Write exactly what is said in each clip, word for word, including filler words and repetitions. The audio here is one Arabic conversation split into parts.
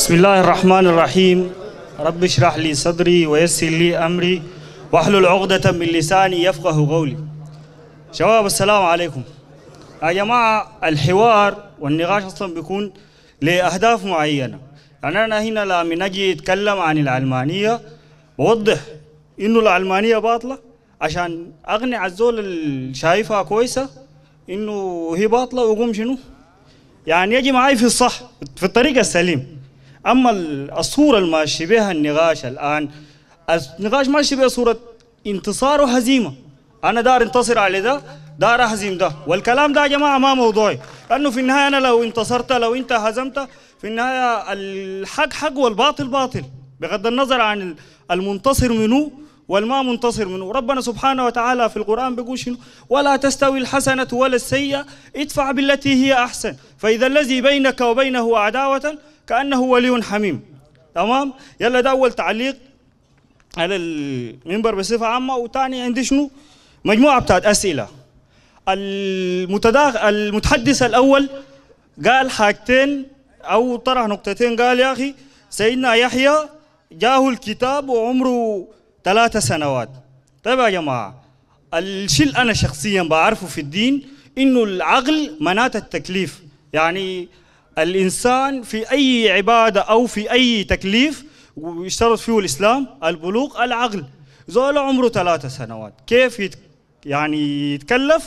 بسم الله الرحمن الرحيم. رب اشرح لي صدري ويسر لي أمري واحلل عقدة من لساني يفقه قولي. شباب السلام عليكم. يا جماعة الحوار والنقاش أصلا بيكون لأهداف معينة. يعني أنا هنا لما نجي أتكلم عن العلمانية بوضح إنه العلمانية باطلة عشان أقنع الزول اللي شايفها كويسة إنه هي باطلة ويقوم شنو؟ يعني يجي معي في الصح في الطريق السليم. أما الصورة اللي ماشي بها النقاش الآن، النقاش ماشي بها صورة انتصار وهزيمة. أنا دار انتصر على ده، دار أهزم ده، والكلام ده يا جماعة ما موضوعي، لأنه في النهاية أنا لو انتصرت لو أنت هزمت في النهاية الحق حق والباطل باطل، بغض النظر عن المنتصر منه والما منتصر منه. ربنا سبحانه وتعالى في القرآن بيقول شنو؟ ولا تستوي الحسنة ولا السيئة ادفع بالتي هي أحسن فإذا الذي بينك وبينه عداوة كأنه ولي حميم. تمام؟ يلا ده أول تعليق على المنبر بصفة عامة. وتاني عندي شنو؟ مجموعة بتاعت أسئلة. المتداخل المتحدث الأول قال حاجتين أو طرح نقطتين، قال يا أخي سيدنا يحيى جاه الكتاب وعمره ثلاثة سنوات. طيب يا جماعة الشيء أنا شخصيا بعرفه في الدين إنه العقل منات التكليف. يعني الإنسان في أي عبادة أو في أي تكليف ويشترط فيه الإسلام البلوغ العقل. زول عمره ثلاثة سنوات كيف يت يعني يتكلف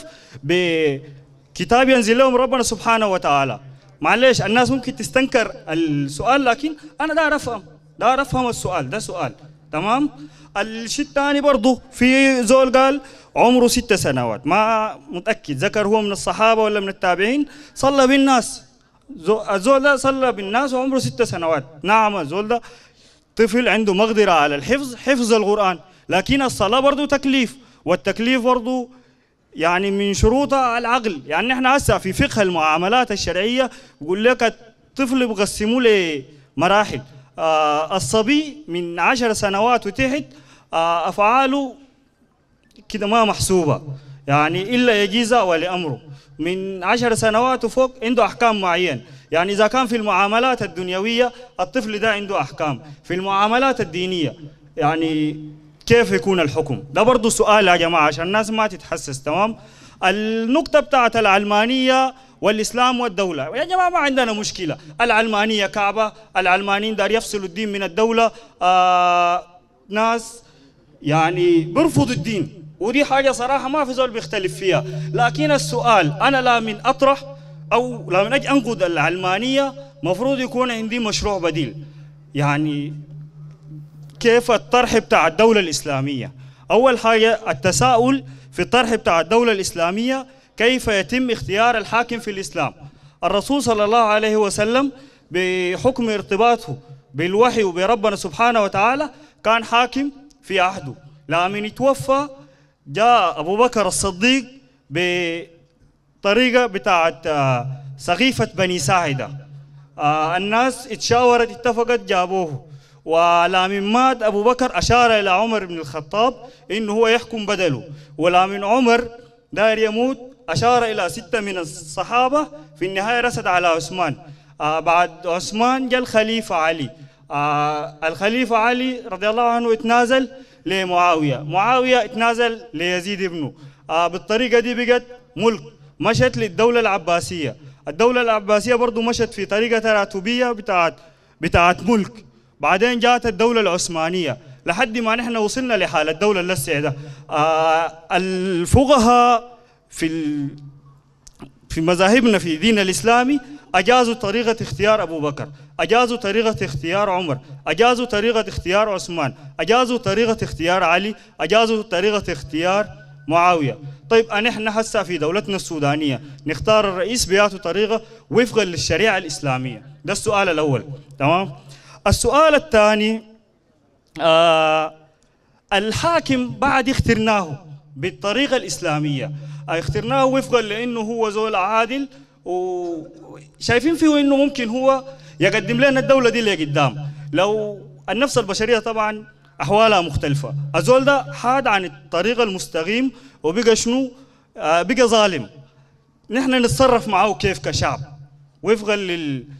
بكتاب ينزل لهم ربنا سبحانه وتعالى؟ معلش الناس ممكن تستنكر السؤال، لكن أنا دار أفهم دار أفهم السؤال ده سؤال. تمام؟ الشيء الثاني برضه في زول قال عمره ست سنوات، ما متأكد ذكر هو من الصحابة ولا من التابعين، صلى بالناس. الزول ده صلى بالناس وعمره ست سنوات. نعم الزول ده طفل عنده مقدرة على الحفظ، حفظ القرآن، لكن الصلاة برضه تكليف، والتكليف برضه يعني من شروطها العقل. يعني احنا هسه في فقه المعاملات الشرعية بقول لك الطفل بقسموه لمراحل. آه الصبي من عشر سنوات وتحت آه أفعاله كده ما محسوبة، يعني إلا يجيزة ولأمره. من عشر سنوات وفوق عنده أحكام معينة. يعني إذا كان في المعاملات الدنيوية الطفل ده عنده أحكام، في المعاملات الدينية يعني كيف يكون الحكم؟ ده برضو سؤال يا جماعة عشان الناس ما تتحسس. تمام؟ النقطة بتاعت العلمانية والإسلام والدولة، يا جماعة ما عندنا مشكلة. العلمانية كعبة، العلمانيين دار يفصلوا الدين من الدولة، آه ناس يعني بيرفضوا الدين، ودي حاجة صراحة ما في زول بيختلف فيها. لكن السؤال أنا لا من أطرح أو لا من أجي أنقد العلمانية مفروض يكون عندي مشروع بديل. يعني كيف الطرح بتاع الدولة الإسلامية؟ أول حاجة التساؤل في الطرح بتاع الدولة الإسلامية، كيف يتم اختيار الحاكم في الإسلام؟ الرسول صلى الله عليه وسلم بحكم ارتباطه بالوحي وبربنا سبحانه وتعالى كان حاكم في عهده. لمن يتوفى جاء أبو بكر الصديق بطريقة بتاعت سقيفة بني ساعدة. الناس اتشاورت اتفقت جابوه، ولمن مات أبو بكر أشار إلى عمر بن الخطاب إنه هو يحكم بدله، ولمن عمر داير يموت أشار إلى ستة من الصحابة، في النهاية رسد على عثمان. آه بعد عثمان جاء الخليفة علي. آه الخليفة علي رضي الله عنه اتنازل لمعاوية، معاوية اتنازل ليزيد ابنه. آه بالطريقة دي بقت ملك، مشت للدولة العباسية. الدولة العباسية برضو مشت في طريقة تراتبية بتاعت بتاعت ملك. بعدين جاءت الدولة العثمانية لحد ما نحن وصلنا لحال الدولة اللسعة ده. آه الفقهاء في ال... في مذاهبنا في دين الإسلامي أجازوا طريقة اختيار أبو بكر، أجازوا طريقة اختيار عمر، أجازوا طريقة اختيار عثمان، أجازوا طريقة اختيار علي، أجازوا طريقة اختيار معاوية. طيب نحن هسه في دولتنا السودانية نختار الرئيس بياته طريقة وفقا للشريعة الإسلامية. ده السؤال الأول. تمام؟ السؤال الثاني، آه الحاكم بعد اخترناه بالطريقة الإسلامية، اخترناه وفقا لأنه هو زول عادل وشايفين فيه إنه ممكن هو يقدم لنا الدولة دي لقدام. لو النفس البشرية طبعا أحوالها مختلفة، الزول ده حاد عن الطريق المستقيم وبقى شنو؟ آه بقى ظالم. نحن نتصرف معه كيف كشعب وفقا لل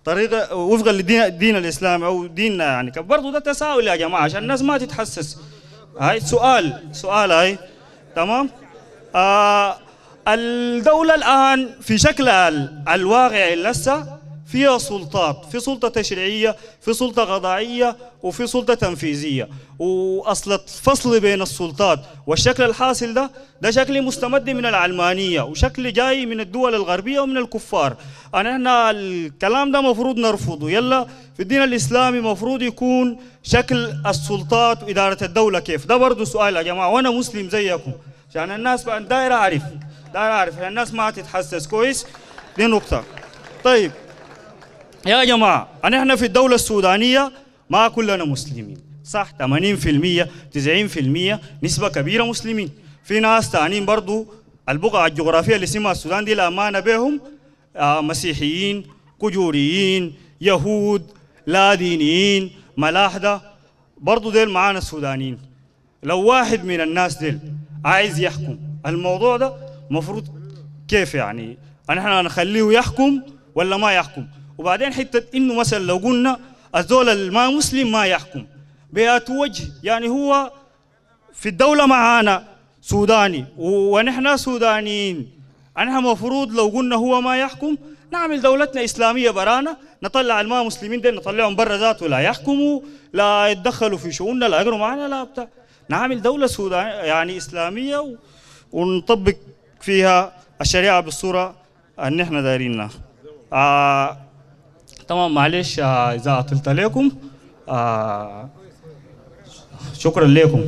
طريقه وفقا للدين الدين الاسلامي او ديننا يعني، برضه ده تساؤل يا جماعه عشان الناس ما تتحسس. هاي سؤال سؤال هاي تمام. آه الدوله الان في شكلها الواقعي لسه فيها سلطات، في سلطة تشريعية، في سلطة قضائية، وفي سلطة تنفيذية، وأصل الفصل بين السلطات والشكل الحاصل ده ده شكل مستمد من العلمانية وشكل جاي من الدول الغربية ومن الكفار. أنا هنا الكلام ده مفروض نرفضه. يلا في الدين الإسلامي مفروض يكون شكل السلطات وإدارة الدولة كيف. ده برضو سؤال يا جماعة، وأنا مسلم زيكم عشان الناس دايرة أعرف دايرة أعرف الناس ما تتحسس كويس. دي نقطة. طيب يا جماعة أنا إحنا في الدولة السودانية ما كلنا مسلمين صح، ثمانين بالمئة تسعين بالمئة نسبة كبيرة مسلمين. في ناس تانيين برضو البقعة الجغرافية اللي اسمها السودان دي الأمانة بهم آه مسيحيين، كجوريين، يهود، لا دينيين، ملاحدة، برضو ديل معانا السودانيين. لو واحد من الناس ديل عايز يحكم الموضوع ده مفروض كيف يعني احنا نخليه يحكم ولا ما يحكم؟ وبعدين حتة انه مثلا لو قلنا الزول الما مسلم ما يحكم بيات وجه، يعني هو في الدولة معانا سوداني ونحن سودانيين، نحن مفروض لو قلنا هو ما يحكم نعمل دولتنا إسلامية برانا، نطلع الما مسلمين دي نطلعهم برا ذاته، لا يحكموا لا يتدخلوا في شؤوننا لا يقروا معنا لا بتاع، نعمل دولة سودانية يعني إسلامية و... ونطبق فيها الشريعة بالصورة اللي احنا دايرينها. آه تمام معلش آه إذا أطلت عليكم آه شكرا لكم.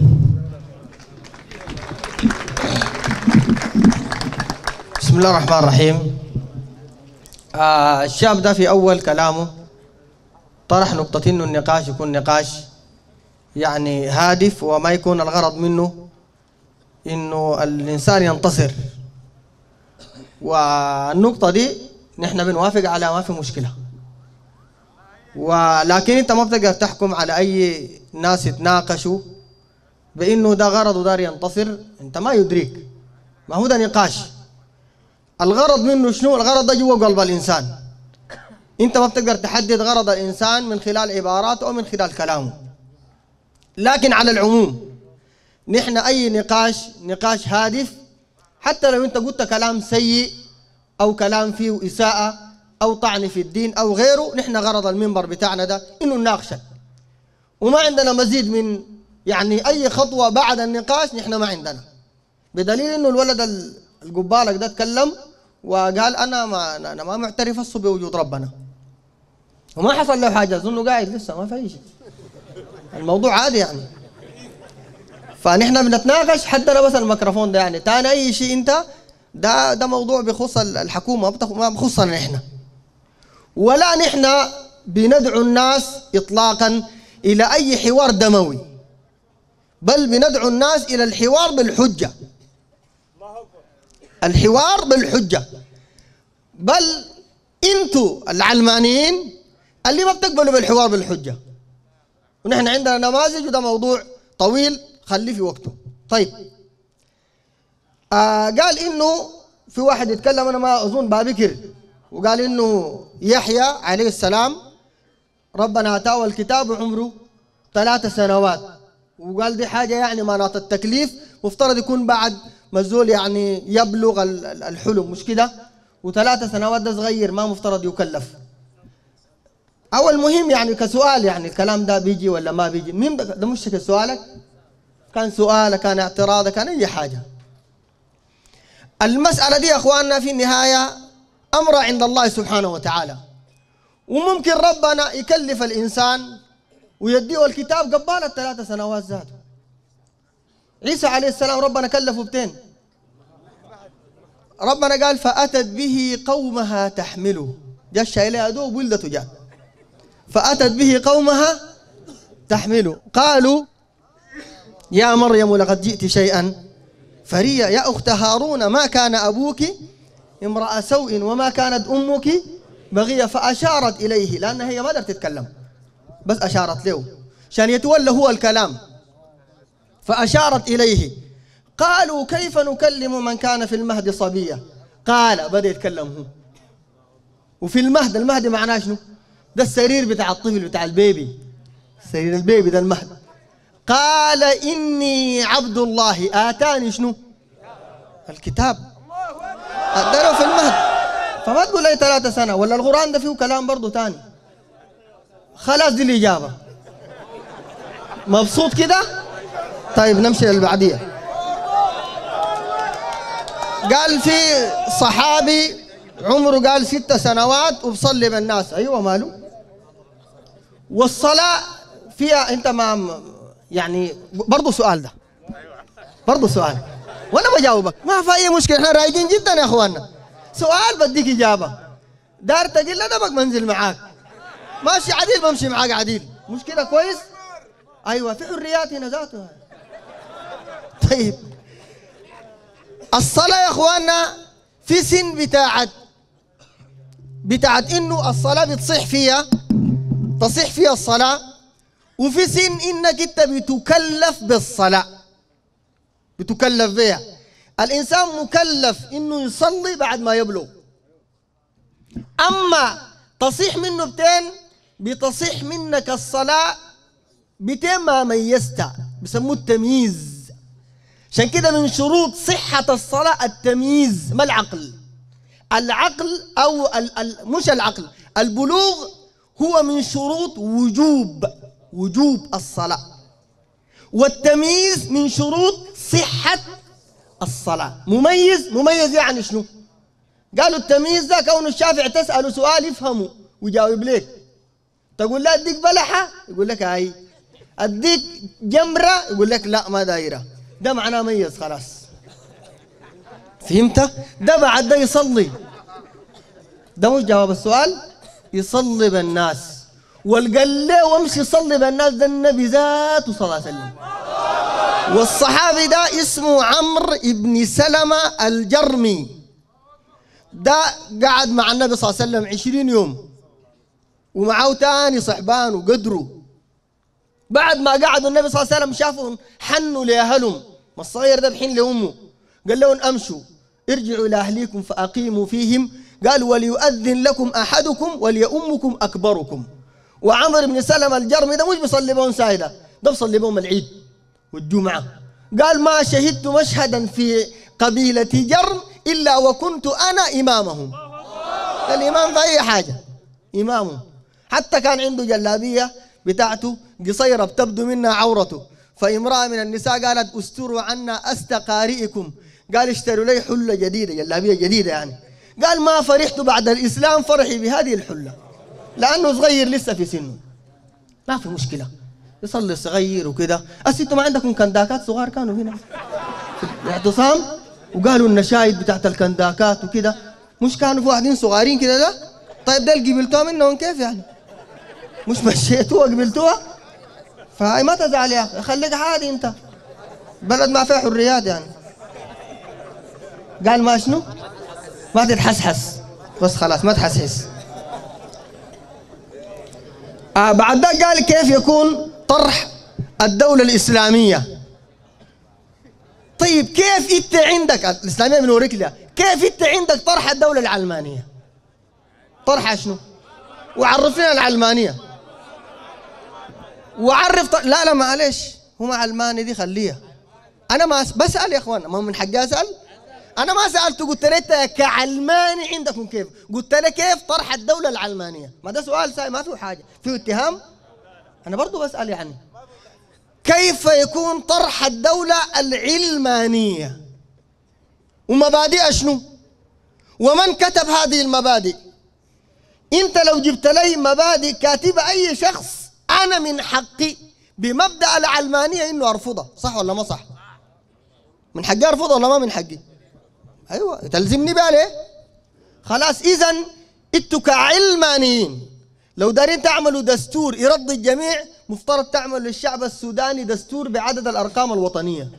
بسم الله الرحمن الرحيم. آه الشاب ده في أول كلامه طرح نقطة إنه النقاش يكون نقاش يعني هادف وما يكون الغرض منه إنه الإنسان ينتصر، والنقطة دي نحن بنوافق على ما في مشكلة، ولكن أنت ما بتقدر تحكم على أي ناس يتناقشوا بإنه ده غرض ودار ينتصر، أنت ما يدريك، ما هو ده نقاش. الغرض منه شنو؟ الغرض ده جوا قلب الإنسان، أنت ما بتقدر تحدد غرض الإنسان من خلال عباراته أو من خلال كلامه. لكن على العموم نحن أي نقاش نقاش هادف، حتى لو أنت قلت كلام سيء أو كلام فيه إساءة أو طعن في الدين أو غيره، نحن غرض المنبر بتاعنا ده إنه نناقشك، وما عندنا مزيد من يعني أي خطوة بعد النقاش نحن ما عندنا، بدليل إنه الولد القبالك ده تكلم وقال أنا ما أنا ما معترف أصلا بوجود ربنا، وما حصل له حاجة، أظنه قاعد لسه ما في أي شيء، الموضوع عادي يعني. فنحن بنتناقش حتى لو بس الميكروفون ده يعني، تاني أي شيء أنت ده ده موضوع بخص الحكومة ما بخصنا نحن، ولا نحن بندعو الناس إطلاقا إلى أي حوار دموي، بل بندعو الناس إلى الحوار بالحجة، الحوار بالحجة. بل انتوا العلمانيين اللي ما بتقبلوا بالحوار بالحجة، ونحن عندنا نماذج وده موضوع طويل خليه في وقته. طيب آه قال انه في واحد يتكلم انا ما اظن بابكر، وقال انه يحيى عليه السلام ربنا اتاه الكتاب عمره ثلاث سنوات، وقال دي حاجة يعني مناط التكليف مفترض يكون بعد ما الزول يعني يبلغ الحلم، مش كده؟ وثلاث سنوات ده صغير ما مفترض يكلف. أو المهم يعني كسؤال يعني الكلام ده بيجي ولا ما بيجي؟ مين ده مش سؤالك؟ كان سؤال كان اعتراض كان أي حاجة. المسألة دي يا أخواننا في النهاية أمر عند الله سبحانه وتعالى، وممكن ربنا يكلف الإنسان ويديه الكتاب قبال الثلاث سنوات ذاته. عيسى عليه السلام ربنا كلفه بتين، ربنا قال فأتت به قومها تحمله، جاء شايلها أدوب ولدته جاء فأتت به قومها تحمله، قالوا يا مريم لقد جئت شيئا فريا يا أخت هارون ما كان أبوك امرأة سوء وما كانت أمك بغية، فأشارت إليه لأن هي ما قدرت تتكلم بس أشارت له عشان يتولى هو الكلام، فأشارت إليه. قالوا كيف نكلم من كان في المهد صبيا، قال بدأ يتكلم هو. وفي المهد، المهد معناه شنو؟ ده السرير بتاع الطفل بتاع البيبي، سرير البيبي ده المهد. قال إني عبد الله آتاني شنو؟ الكتاب. أدره في المهد. فما تقول لي ثلاثة سنة ولا القرآن ده فيه كلام برضه تاني. خلاص دي الإجابة. مبسوط كده؟ طيب نمشي للبعدية. قال في صحابي عمره قال ست سنوات وبصلي بالناس. أيوة ماله؟ والصلاة فيها أنت ما يعني برضه سؤال ده برضه سؤال وأنا بجاوبك ما في أي مشكلة، إحنا رايقين جدا يا إخواننا. سؤال بديك إجابة، دار تقل أدبك منزل معاك، ماشي عديل بمشي معاك عديل، مش كده كويس؟ أيوة في حريات هنا ذاتها. طيب الصلاة يا إخواننا في سن بتاعت بتاعت إنه الصلاة بتصح فيها تصح فيها الصلاة، وفي سن إنك أنت بتكلف بالصلاة، بتكلف بها. الإنسان مكلف إنه يصلي بعد ما يبلغ، أما تصيح منه بتين بتصيح منك الصلاة بتين ما ميزتها، بسموه التمييز. عشان كده من شروط صحة الصلاة التمييز، ما العقل. العقل أو ال ال مش العقل، البلوغ هو من شروط وجوب وجوب الصلاة، والتمييز من شروط صحة الصلاة. مميز مميز يعني شنو؟ قالوا التمييز ده كون الشافعي تسأله سؤال يفهمه ويجاوب لك، تقول له أديك بلحة يقول لك هاي، أديك جمرة يقول لك لا ما دايرة، ده معناه ميز خلاص. فهمت؟ ده بعد ده يصلي، ده مش جواب السؤال، يصلي بالناس. والقال له وامشي يصلي بالناس ده النبي ذاته صلى الله عليه وسلم. والصحابي ده اسمه عمرو بن سلمة الجرمي، ده قعد مع النبي صلى الله عليه وسلم عشرين يوم ومعه تاني صحبان وقدروا. بعد ما قعدوا النبي صلى الله عليه وسلم شافهم حنوا لأهلهم، ما الصغير ده بحين لأمه، قال لهم أمشوا ارجعوا إلى أهليكم فأقيموا فيهم، قال وليؤذن لكم أحدكم وليؤمكم أكبركم. وعمر بن سلمة الجرمي ده مش بيصلي بهم سايدة، ده بيصلي بهم العيد والجمعة. قال ما شهدت مشهدا في قبيلة جرم إلا وكنت أنا إمامهم. الإمام في أي حاجة إمامهم. حتى كان عنده جلابية بتاعته قصيرة بتبدو منها عورته، فامرأة من النساء قالت استروا عنا أستقارئكم، قال اشتروا لي حلة جديدة، جلابية جديدة يعني. قال ما فرحت بعد الإسلام فرحي بهذه الحلة، لأنه صغير لسه في سنه، لا في مشكلة يصلي صغير وكده. أنتم ما عندكم كنداكات صغار كانوا هنا في الاعتصام وقالوا النشايد بتاعت الكنداكات وكده، مش كانوا في واحدين صغارين كده ده؟ طيب ده اللي قبلتوها منهم كيف يعني؟ مش مشيتوها قبلتوها؟ فهاي ما تزعل يا أخي، خليك عادي أنت، بلد ما فيها حريات يعني. قال ما شنو؟ ما تتحسحس بس خلاص ما تحسحس. آه بعد ده قال كيف يكون طرح الدولة الإسلامية. طيب كيف انت عندك الإسلامية بنوريك لها، كيف انت عندك طرح الدولة العلمانية؟ طرح شنو؟ وعرفنا العلمانية وعرف ط... لا لا معلش، هو علماني دي خليها. أنا ما بسأل يا إخوانا، ما من حقي أسأل. أنا ما سألت قلت له كعلماني عندكم كيف، قلت له كيف طرح الدولة العلمانية. ما ده سؤال ساي ما فيه حاجة فيه اتهام، أنا برضو بسأل يعني كيف يكون طرح الدولة العلمانية ومبادئ شنو؟ ومن كتب هذه المبادئ؟ أنت لو جبت لي مبادئ كاتب أي شخص أنا من حقي بمبدأ العلمانية إنه أرفضها، صح ولا ما صح؟ من حقي أرفضها ولا ما من حقي؟ أيوة تلزمني بالي. خلاص إذن أنتوا كعلمانيين لو دارين تعملوا دستور يرضي الجميع مفترض تعمل للشعب السوداني دستور بعدد الأرقام الوطنية،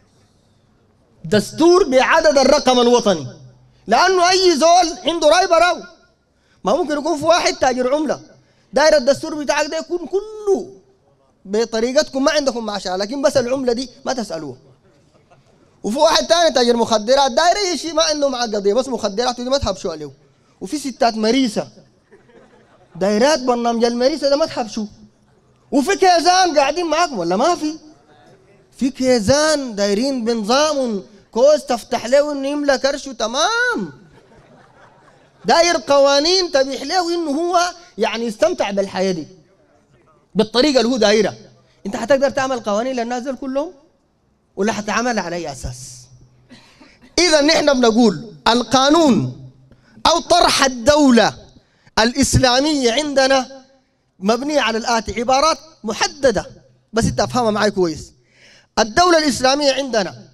دستور بعدد الرقم الوطني، لأنه أي زول عنده راي براو. ما ممكن يكون في واحد تاجر عملة داير الدستور بتاعك ده يكون كله بطريقتكم ما عندكم معاشرة، لكن بس العملة دي ما تسألوه. وفي واحد تاني تاجر مخدرات داير اي شيء ما عنده معاه قضية بس مخدرات ودي ما تهبشوا عليه. وفي ستات مريسة دايرات برنامج المريسة ده ما تحبشوا، وفي كيزان قاعدين معاكم ولا ما في؟ في كيزان دايرين بنظام كوز تفتح له انه يملى كرشه تمام، داير قوانين تبيح له انه هو يعني يستمتع بالحياه دي بالطريقه اللي هو دايرها. انت حتقدر تعمل قوانين للناس دول كلهم ولا حتعملها على اي اساس؟ اذا نحن بنقول القانون او طرح الدوله الاسلاميه عندنا مبنيه على الاتي، عبارات محدده بس انت افهمها معي كويس. الدوله الاسلاميه عندنا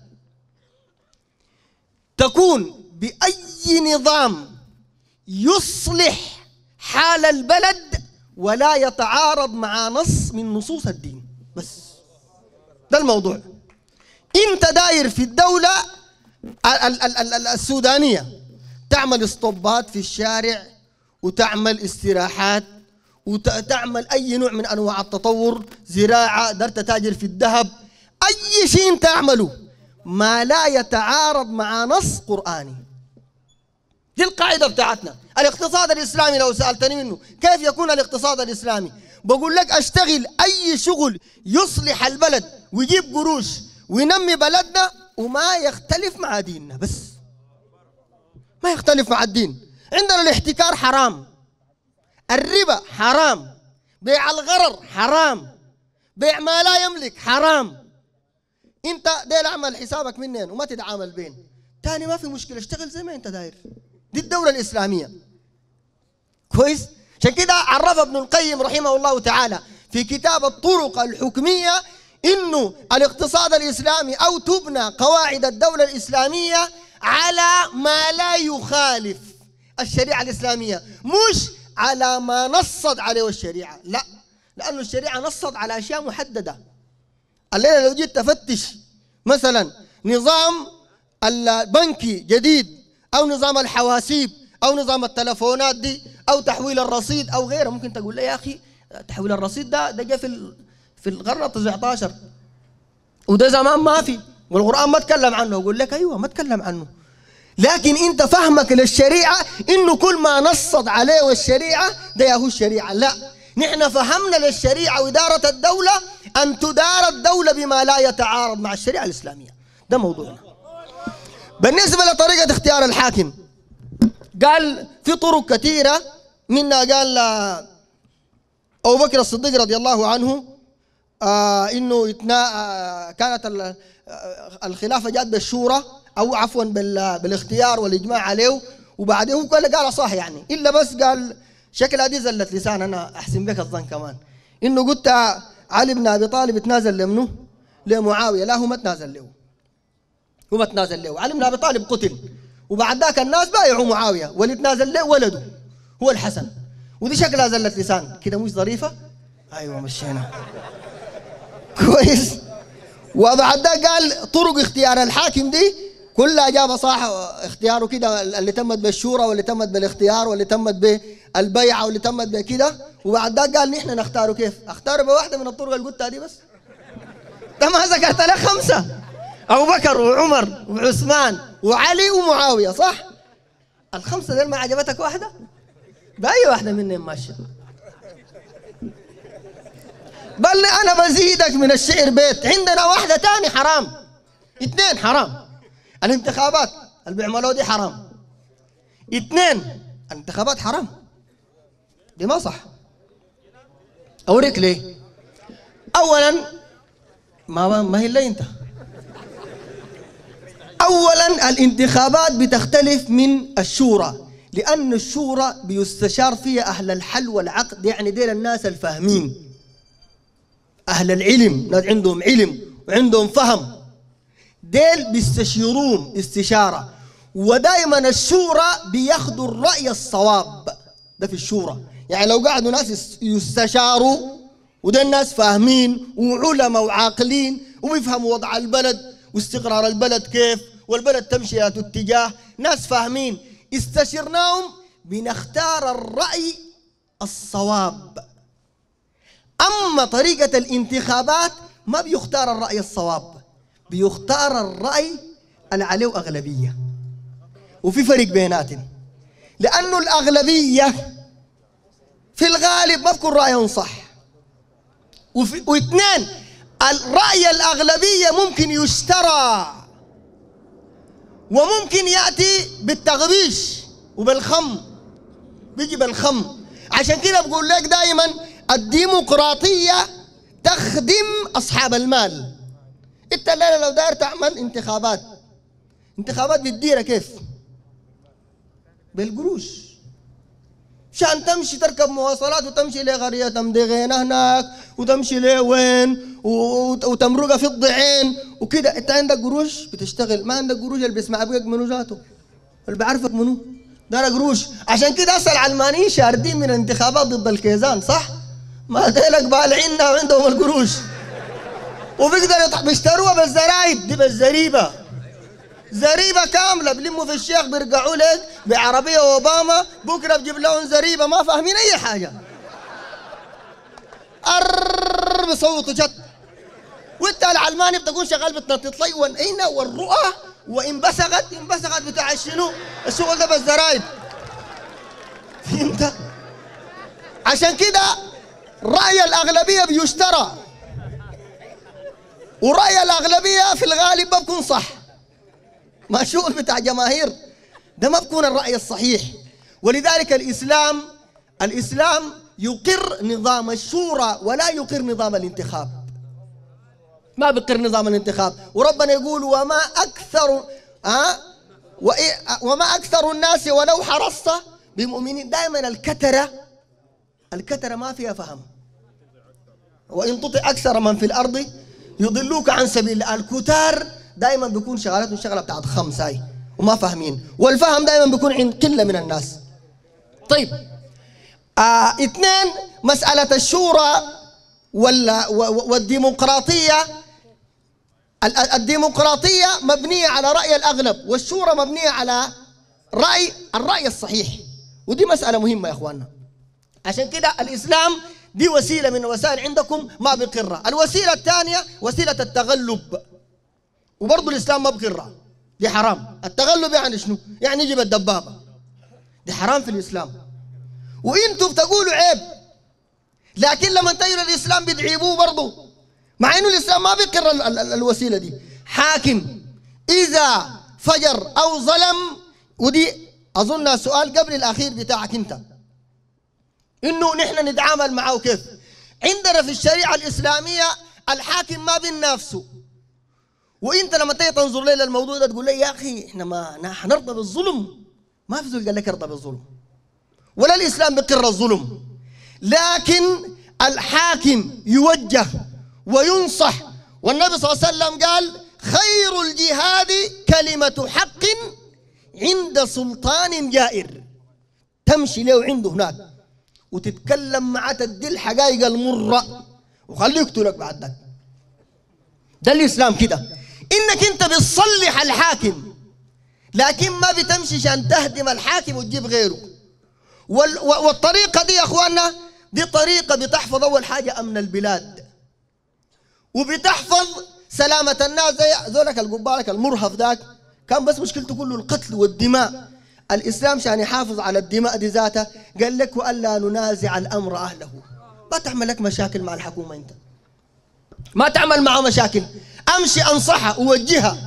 تكون باي نظام يصلح حال البلد ولا يتعارض مع نص من نصوص الدين، بس ده الموضوع. انت داير في الدولة السودانية تعمل اسطوبات في الشارع وتعمل استراحات وتعمل اي نوع من انواع التطور، زراعة، درت تاجر في الذهب، اي شيء تعمله ما لا يتعارض مع نص قرآني. دي القاعدة بتاعتنا. الاقتصاد الإسلامي لو سألتني منه كيف يكون الاقتصاد الإسلامي، بقول لك أشتغل أي شغل يصلح البلد ويجيب قروش وينمي بلدنا وما يختلف مع ديننا، بس ما يختلف مع الدين. عندنا الاحتكار حرام، الربا حرام، بيع الغرر حرام، بيع ما لا يملك حرام. انت داير اعمل حسابك منين وما تتعامل بين تاني، ما في مشكلة، اشتغل زي ما انت داير. دي الدولة الإسلامية كويس. عشان كده عرف ابن القيم رحمه الله تعالى في كتاب الطرق الحكمية إنه الاقتصاد الإسلامي أو تبنى قواعد الدولة الإسلامية على ما لا يخالف الشريعة الإسلامية، مش على ما نصت عليه الشريعة، لا، لأنه الشريعة نصت على أشياء محددة. الليلة لو جيت تفتش مثلا نظام البنكي جديد أو نظام الحواسيب أو نظام التلفونات دي أو تحويل الرصيد أو غيره، ممكن تقول لي يا أخي تحويل الرصيد ده ده جاء في في القرن التاسع عشر وده زمان ما في والقرآن ما تكلم عنه. أقول لك أيوه ما تكلم عنه، لكن أنت فهمك للشريعة إنه كل ما نصت عليه الشريعة ده هو الشريعة، لا، نحن فهمنا للشريعة وإدارة الدولة أن تدار الدولة بما لا يتعارض مع الشريعة الإسلامية. ده موضوعنا. بالنسبة لطريقة اختيار الحاكم، قال في طرق كثيرة، منها قال أبو بكر الصديق رضي الله عنه آه إنه يتنا آه كانت الخلافة جات بالشورى أو عفوا بالاختيار والإجماع عليه، وبعدين هو قال قال صح يعني، إلا بس قال شكل هذه زلت لسان، أنا أحسن بك الظن كمان إنه قلت علي بن أبي طالب تنازل لمنه لمعاوية، لا هو ما تنازل له، هو ما تنازل له. علي بن أبي طالب قتل وبعد ذاك الناس بايعوا معاوية واللي تنازل له ولده هو الحسن، ودي شكلها زلت لسان كده مش ظريفة. أيوة مشينا كويس. وبعد ذاك قال طرق اختيار الحاكم دي كلها جاب صح اختياره كده، اللي تمت بالشورى واللي تمت بالاختيار واللي تمت بالبيعة واللي تمت بكده. وبعد ذاك قال نحن نختاره كيف؟ اختاره بواحدة من الطرق اللي قلتها دي بس. انت ما ذكرت لك خمسة، أبو بكر وعمر وعثمان وعلي ومعاوية، صح؟ الخمسة دول ما عجبتك واحدة؟ بأي واحدة منهم ماشية؟ بل أنا بزيدك من الشعر بيت، عندنا واحدة تاني حرام، اثنين حرام. الانتخابات اللي بيعملوها دي حرام. اثنين الانتخابات حرام، دي ما صح. أوريك ليه؟ أولا ما ما هي إلا أنت. أولا الانتخابات بتختلف من الشورى، لأن الشورى بيستشار فيها أهل الحل والعقد، يعني ديل الناس الفاهمين، أهل العلم، ناس عندهم علم وعندهم فهم، ديل بيستشيرون استشارة. ودائما الشورى بياخذوا الرأي الصواب، ده في الشورى. يعني لو قعدوا ناس يستشاروا وده الناس فاهمين وعلماء وعاقلين وبيفهموا وضع البلد واستقرار البلد كيف والبلد تمشي اتجاه، ناس فاهمين استشرناهم بنختار الرأي الصواب. أما طريقة الانتخابات ما بيختار الرأي الصواب، بيختار الرأي اللي عليه أغلبية، وفي فرق بيناتهم. لأنه الأغلبية في الغالب ما بكون رأيهم صح. واثنين، الرأي الأغلبية ممكن يشترى وممكن يأتي بالتغبيش وبالخم، بيجي بالخم. عشان كده بقول لك دائما الديمقراطية تخدم أصحاب المال. انت الليلة لو داير تعمل انتخابات، انتخابات بتديرها كيف؟ بالقروش. عشان تمشي تركب مواصلات وتمشي لغرية تمدغين هناك وتمشي لوين وتمرقها في الضعين وكده. انت عندك قروش بتشتغل، ما عندك قروش اللي بيسمع بك منو ذاته، اللي بيعرفك منو دار قروش. عشان كده اصل العلمانيين شاردين من الانتخابات ضد الكيزان، صح؟ ما ديلك بالعنا وعندهم القروش وبيقدروا بيشتروها بالزرايب دي، بالزريبه، زريبه كامله بلموا في الشيخ بيرجعوا لك بعربيه اوباما، بكره بجيب لهم زريبه ما فاهمين اي حاجه. ار بيصوتوا جد. وانت العلماني بتكون شغال بتنطط لي والعين والرؤى وان بسغت ان بسغت بتاع شنو؟ الشغل ده بالزرايب. فهمت؟ عشان كده رأي الأغلبية بيشترى، ورأي الأغلبية في الغالب ما بكون صح، ما شغل بتاع جماهير، ده ما بكون الرأي الصحيح. ولذلك الإسلام الإسلام يقر نظام الشورى ولا يقر نظام الانتخاب، ما بيقر نظام الانتخاب. وربنا يقول وما أكثر أه وما أكثر الناس ولو حرصت بمؤمنين. دائما الكترة الكترة ما فيها فهم. وإن تطع أكثر من في الأرض يضلوك عن سبيل الله. الكتار دائما بيكون شغالاتهم شغلة بتاعت خمسة وما فاهمين، والفهم دائما بيكون عند قلة من الناس. طيب آه اثنين، مسألة الشورى والديمقراطية. الديمقراطية مبنية على رأي الأغلب، والشورى مبنية على رأي الرأي الصحيح، ودي مسألة مهمة يا أخواننا. عشان كده الإسلام دي وسيلة من وسائل عندكم ما بقرها. الوسيلة الثانية وسيلة التغلب، وبرضه الإسلام ما بقرها، دي حرام. التغلب يعني شنو؟ يعني يجيب الدبابة، دي حرام في الإسلام. وإنتوا بتقولوا عيب، لكن لما تجوا الإسلام بتعيبوه برضه، مع إنه الإسلام ما بيقر ال ال ال الوسيلة دي. حاكم إذا فجر أو ظلم، ودي أظن سؤال قبل الأخير بتاعك أنت، إنه نحن نتعامل معه كيف؟ عندنا في الشريعة الإسلامية الحاكم ما بينافسه. وإنت لما تيجي تنظر لي للموضوع ده تقول لي يا أخي إحنا ما نرضى بالظلم، ما في زول قال لك ارضى بالظلم، ولا الإسلام بيقر الظلم. لكن الحاكم يوجه وينصح، والنبي صلى الله عليه وسلم قال خير الجهاد كلمة حق عند سلطان جائر. تمشي له عنده هناك وتتكلم معاه تدي الحقائق المرة وخليه يقتلك بعد ذاك. ده الإسلام كده، إنك أنت بتصلح الحاكم، لكن ما بتمشي عشان تهدم الحاكم وتجيب غيره. والطريقة دي يا أخواننا دي طريقة بتحفظ أول حاجة أمن البلاد، وبتحفظ سلامة الناس. زي ذولك القبالك المرهف ذاك كان بس مشكلته كله القتل والدماء. الإسلام عشان يحافظ على الدماء دي ذاتها قال لك وألا ننازع الأمر أهله. ما تعمل لك مشاكل مع الحكومة، أنت ما تعمل معه مشاكل، أمشي أنصحها ووجهها.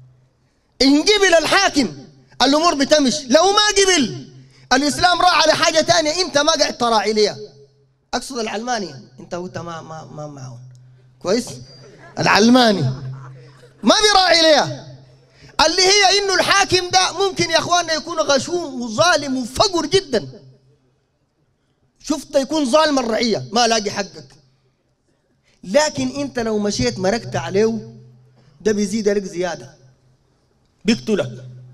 إن قبل الحاكم الأمور بتمشي، لو ما قبل الإسلام راعى على حاجة تانية أنت ما قاعد تراعي ليها. أقصد العلماني، أنت وأنت ما ما ما معه كويس. العلماني ما بيراعي ليها، اللي هي إنه الحاكم ده ممكن يا أخواننا يكون غشوم وظالم وفقر جدا. شفت يكون ظالم الرعية ما لاقي حقك، لكن أنت لو مشيت مركت عليه ده بيزيد لك زيادة، بيقتلك.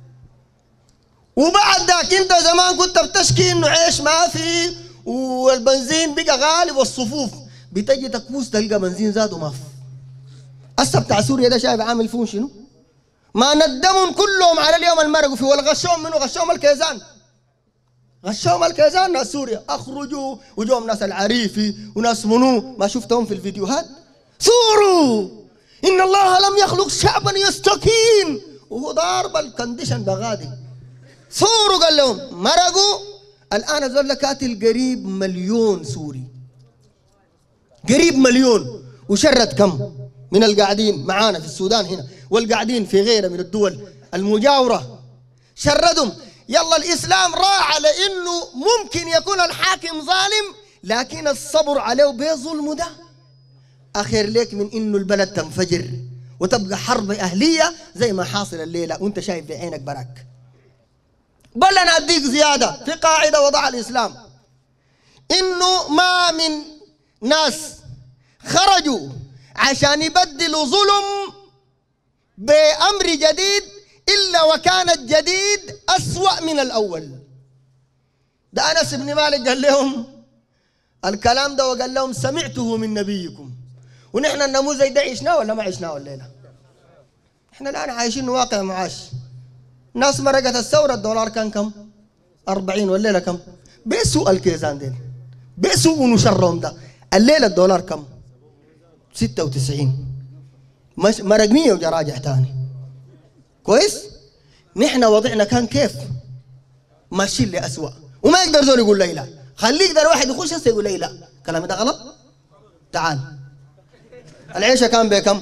وبعد ذاك أنت زمان كنت بتشكي إنه عيش ما في والبنزين بقى غالي والصفوف، بتجي تكوس تلقى بنزين زاد وما في. هسه بتاع سوريا ده شايف عامل فيهم شنو؟ ما ندمهم كلهم على اليوم المرقوا فيه، ولا غشوهم منه؟ غشوهم الكيزان، غشوهم الكيزان ناس سوريا. اخرجوا وجوهم ناس العريفي وناس منو ما شفتهم في الفيديوهات. ثوروا ان الله لم يخلق شعبا يستكين، وهو ضارب الكنديشن بغادي. ثوروا قال لهم مرقوا الآن زول قاتل قريب مليون سوري، قريب مليون، وشرد كم من القاعدين معانا في السودان هنا والقاعدين في غيرها من الدول المجاورة، شردهم. يلا الإسلام راعى لأنه ممكن يكون الحاكم ظالم، لكن الصبر عليه بظلم ده أخير لك من إنه البلد تنفجر وتبقى حرب أهلية زي ما حاصل الليلة وأنت شايف بعينك براك. بل أنا أديك زيادة في قاعدة وضع الإسلام، إنه ما من ناس خرجوا عشان يبدلوا ظلم بأمر جديد إلا وكان الجديد أسوأ من الأول. ده أنس بن مالك قال لهم الكلام ده وقال لهم سمعته من نبيكم. ونحن النموذج ده عشناه ولا ما عشناه الليلة؟ احنا الآن عايشين واقع معاش. ناس مرقت الثورة الدولار كان كم؟ أربعين، والليلة كم؟ بيسوء الكيزان ديل، بيسوء ونشرهم ده. الليلة الدولار كم؟ ستة وتسعين، مرق مية وجراجع تاني. كويس؟ نحن وضعنا كان كيف؟ ماشيين لأسوأ، وما يقدر زول يقول لي لا. خليه يقدر واحد يخش هسه يقول لي لا، كلامي ده غلط؟ تعال. العيشة كان بكم؟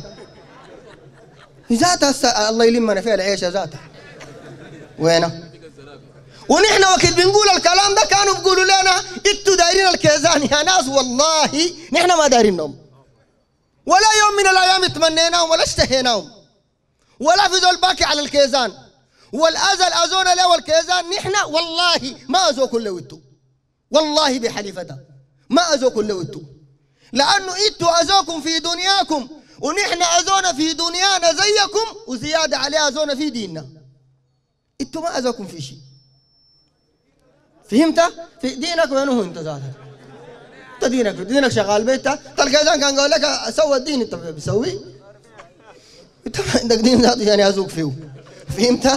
ذاتها الله يلمنا فيها العيشة ذاتها. وينها؟ ونحن وقت بنقول الكلام ده كانوا بيقولوا لنا انتوا دايرين الكيزان يا ناس. والله نحن ما دايرينهم، ولا يوم من الايام تمنيناهم ولا اشتهيناهم، ولا في ذول باكي على الكيزان، والازل ازونا له والكيزان. نحن والله ما ازوكم لو انتوا، والله بحليفتها ما ازوكم لو انتوا، لانه انتوا ازوكم في دنياكم ونحن ازونا في دنيانا زيكم، وزياده عليها ازونا في ديننا. انتوا ما اذاكم في شيء، فهمت؟ في دينك وينه انت ذاتك؟ انت دينك دينك شغال بيتك. الكيزان كان قال لك سوى الدين، انت بتسوي؟ انت ما عندك دين ذاته يعني ازوق فيه، فهمت؟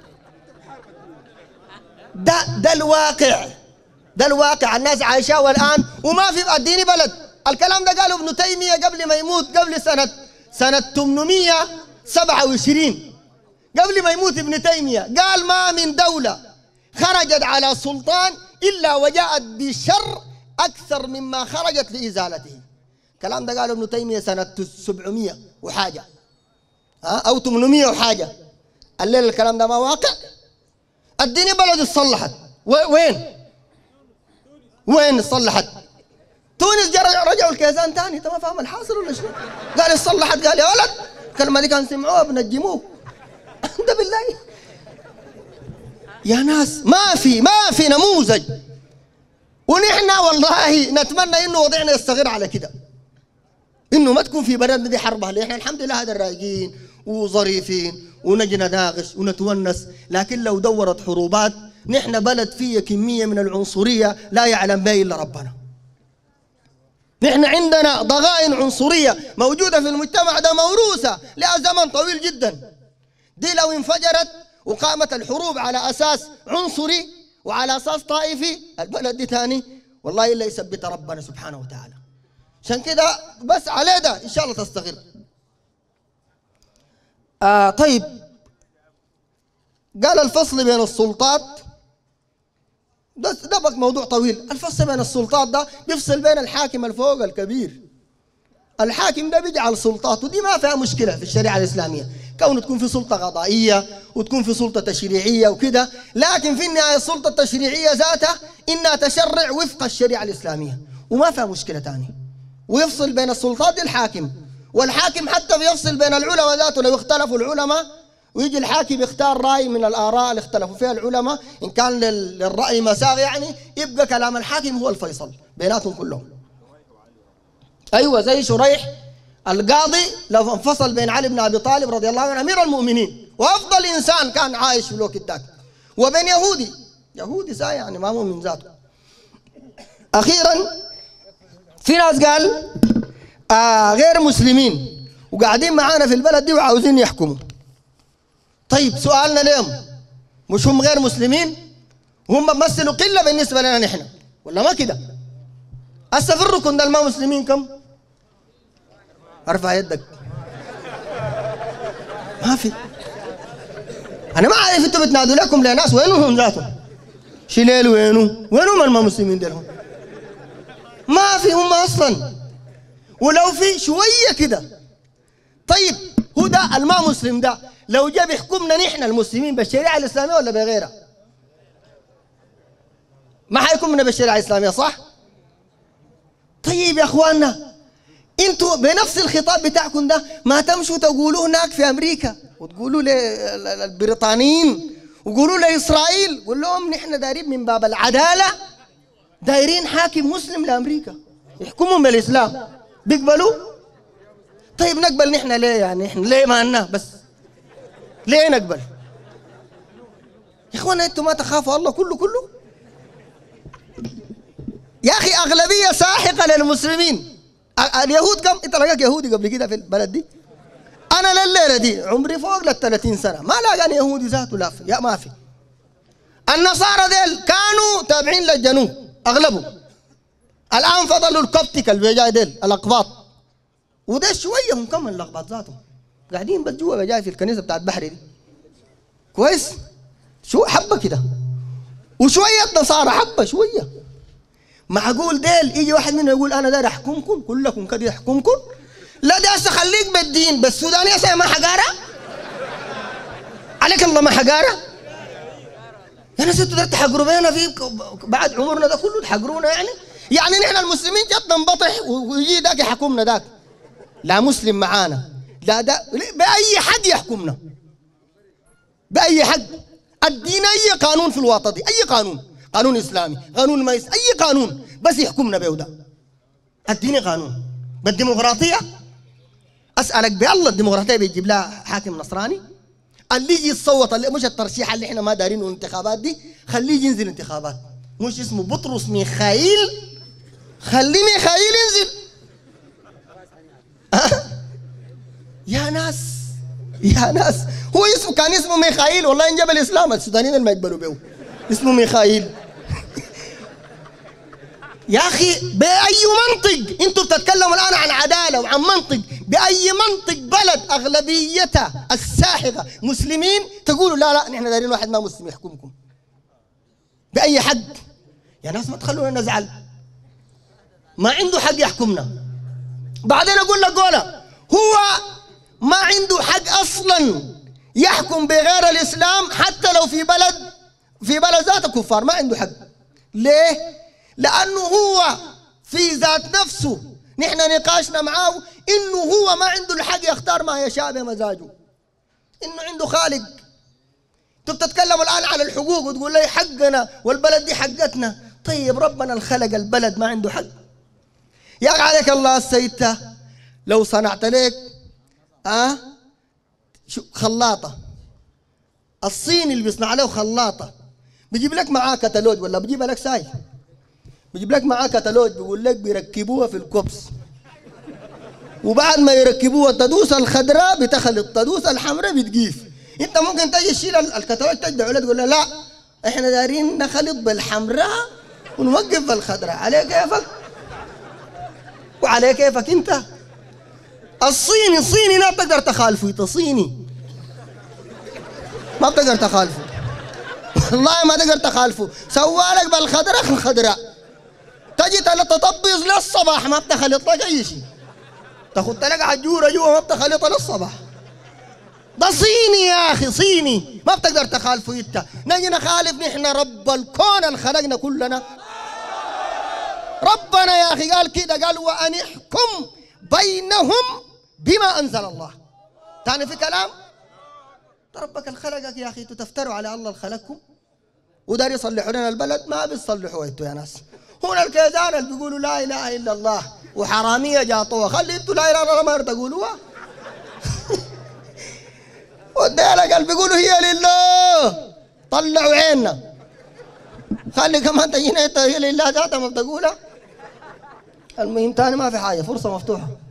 ده ده الواقع، ده الواقع الناس عايشاه والان، وما في اديني بلد. الكلام ده قاله ابن تيميه قبل ما يموت، قبل سنه سنه ثمانمئة وسبعة وعشرين، قبل ما يموت ابن تيمية قال ما من دولة خرجت على سلطان إلا وجاءت بشر أكثر مما خرجت لإزالته. الكلام ده قاله ابن تيمية سنة سبعمئة وحاجة أو ثمانمئة وحاجة. الليل الكلام ده ما واقع. الدنيا بلد اتصلحت، وين؟ وين اتصلحت؟ تونس رجعوا الكيزان تاني. انت ما فاهم الحاصل ولا شنو؟ قال اتصلحت، قال يا ولد الكلمة دي كان سمعوها بنجموك. ده بالله يا ناس ما في ما في نموذج. ونحن والله نتمنى انه وضعنا يستغر على كده، انه ما تكون في بلدنا دي حرب اهليه. احنا الحمد لله هذا الرايقين وظريفين ونجي نناقش ونتونس، لكن لو دورت حروبات نحن بلد فيه كميه من العنصريه لا يعلم بها الا ربنا. نحن عندنا ضغائن عنصريه موجوده في المجتمع ده، موروثه لها زمن طويل جدا. دي لو انفجرت وقامت الحروب على اساس عنصري وعلى اساس طائفي، البلد دي ثاني والله الا يثبت ربنا سبحانه وتعالى. عشان كده بس عليه ده ان شاء الله تستغل. آه طيب، قال الفصل بين السلطات ده ده بقى موضوع طويل. الفصل بين السلطات ده بيفصل بين الحاكم الفوق الكبير. الحاكم ده بيجعل سلطاته دي ما فيها مشكله في الشريعه الاسلاميه، كونه تكون في سلطه قضائيه وتكون في سلطه تشريعيه وكده، لكن في النهايه السلطه التشريعيه ذاتها انها تشرع وفق الشريعه الاسلاميه وما فيها مشكله ثانيه. ويفصل بين السلطات دي الحاكم، والحاكم حتى بيفصل بين العلماء ذاته. لو اختلفوا العلماء ويجي الحاكم يختار راي من الاراء اللي اختلفوا فيها العلماء، ان كان للراي مساغ يعني، يبقى كلام الحاكم هو الفيصل بيناتهم كلهم. ايوه زي شريح القاضي لو انفصل بين علي بن ابي طالب رضي الله عنه امير المؤمنين وافضل انسان كان عايش في الوقت ذاك، وبين يهودي يهودي ساي يعني ما مؤمن ذاته. اخيرا في ناس قال آه غير مسلمين وقاعدين معانا في البلد دي وعاوزين يحكموا. طيب سؤالنا لهم، مش هم غير مسلمين؟ هم بيمثلوا قله بالنسبه لنا نحن ولا ما كده؟ هسه في الركن ده ما مسلمين كم؟ ارفع يدك. ما في. انا ما عارف انتوا بتنادوا لكم لناس وينهم ذاتهم؟ شليل وينو وينو من المسلمين دلهم ما في هم اصلا، ولو في شويه كده. طيب هو ده الما مسلم ده لو جاء بيحكمنا نحن المسلمين بالشريعه الاسلاميه ولا بغيرها؟ ما حيكون بالشريعه الاسلاميه صح؟ طيب يا اخواننا انتوا بنفس الخطاب بتاعكم ده ما تمشوا تقولوا هناك في امريكا وتقولوا للبريطانيين وقولوا لاسرائيل، قول لهم نحن دايرين من باب العداله دايرين حاكم مسلم لامريكا يحكمهم بالاسلام، بيقبلوا؟ طيب نقبل نحن ليه يعني؟ احنا ليه ما لنا بس؟ ليه نقبل؟ يا اخوانا انتوا ما تخافوا الله كله كله؟ يا اخي اغلبيه ساحقه للمسلمين. اليهود كم؟ انت لقاك يهودي قبل كده في البلد دي؟ انا لليله دي عمري فوق ال ثلاثين سنه ما لاقاني يهودي ذاته لا في يا ما في. النصارى ديل كانوا تابعين للجنوب اغلبهم، الان فضلوا الكوبتيك اللي جاي ديل الاقباط، وده شويه هم كم الاقباط ذاتهم قاعدين بس جوا جاي في الكنيسه بتاعت بحري دي كويس، شو حبه كده، وشويه نصارى حبه شويه. معقول ديل يجي واحد منهم يقول انا داير احكمكم كلكم كده يحكمكم؟ لا ده هسه خليك بالدين، بس السوداني هسه ما حقاره عليك الله ما حقاره. يا ناس انتوا تحقروا بينا في بعد عمرنا ده كله تحقرونا يعني؟ يعني نحن المسلمين جت ننبطح ويجي داك يحكمنا داك؟ لا مسلم معانا لا ده باي حد يحكمنا باي حد. ادينا اي قانون في الوطن دي، اي قانون، قانون اسلامي، قانون ميس، اي قانون بس يحكمنا به ده. اديني قانون. بالديمقراطيه اسالك بالله الديمقراطيه بيجيب لها حاكم نصراني؟ اللي يجي يصوت اللي مش الترشيح اللي احنا ما دارينه الانتخابات دي، خليه يجي ينزل انتخابات، مش اسمه بطرس ميخائيل، خليه ميخائيل ينزل. أه؟ يا ناس يا ناس هو اسمه كان اسمه ميخائيل والله انجب الاسلام السودانيين اللي ما يقبلوا به اسمه ميخائيل. يا اخي باي منطق انتوا بتتكلموا الان عن عداله وعن منطق؟ باي منطق بلد اغلبيتها الساحقه مسلمين تقولوا لا لا نحن دايرين واحد ما مسلم يحكمكم؟ باي حق؟ يا ناس ما تخلونا نزعل، ما عنده حق يحكمنا. بعدين اقول لك قوله، هو ما عنده حق اصلا يحكم بغير الاسلام حتى لو في بلد في بلد ذاته كفار، ما عنده حق. ليه؟ لانه هو في ذات نفسه نحن نقاشنا معاه انه هو ما عنده الحق يختار ما يشاء بمزاجه، انه عنده خالق. انتوا بتتكلموا الان على الحقوق وتقول لي حقنا والبلد دي حقتنا. طيب ربنا الخلق البلد ما عنده حق؟ يا عليك الله السيدة لو صنعت لك اه خلاطه، الصيني اللي بيصنع له خلاطه بيجيب لك معاه كتالوج ولا بيجيبها لك ساي؟ بيجيب لك معاه كتالوج بيقول لك بيركبوها في الكبس، وبعد ما يركبوها التدوس الخضراء بتخلط التدوس الحمراء بتقيف. انت ممكن تجي تشيل الكتالوج تجدع ولا تقول له لا احنا دايرين نخلط بالحمراء ونوقف بالخضراء، على كيفك وعلى كيفك انت. الصيني الصيني ما بتقدر تخالفه، انت صيني ما بتقدر تخالفه والله ما تقدر تخالفه، سوالك بالخضراء في الخضراء تجي تطبز للصباح ما بتخلط لك اي شيء، تاخذ لك عجوره جوا ما بتخلطها للصباح. ده صيني يا اخي صيني ما بتقدر تخالفه انت. نجي نخالف نحن رب الكون اللي خلقنا كلنا؟ ربنا يا اخي قال كده، قال وان احكم بينهم بما انزل الله. ثاني في كلام ربك الخلقك يا اخي، تفتروا على الله الخلقكم ودار يصلحوا لنا البلد؟ ما بيصلحوا انتوا يا ناس. هنا الكيزان اللي بيقولوا لا اله الا الله وحراميه جاطوها، خلي انتوا لا اله الا الله ما تقولوها. والديالك اللي بيقولوا هي لله طلعوا عيننا، خلي كمان تجينا هي لله ذاتها ما بتقولها. المهم تاني ما في حاجه، فرصه مفتوحه.